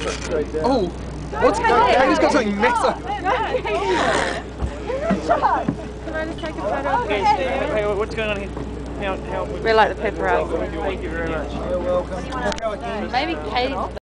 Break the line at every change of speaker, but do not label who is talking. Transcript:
Oh, what's Katie's got something messy.
Can I just take a photo?
Hey, what's going on here?
We like the pepperoni.
Thank you very much.
You're welcome.
Maybe Katie's